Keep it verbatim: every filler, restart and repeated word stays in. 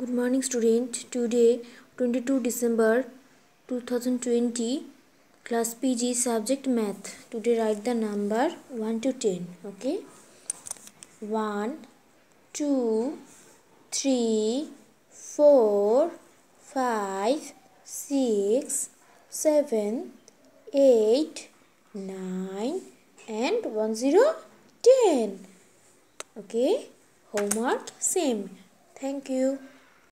Good morning student. Today twenty-second December two thousand twenty, class P G, subject math. Today write the number one to ten. Okay, one, two, three, four, five, six, seven, eight, nine and one zero ten. Okay, homework same. Thank you.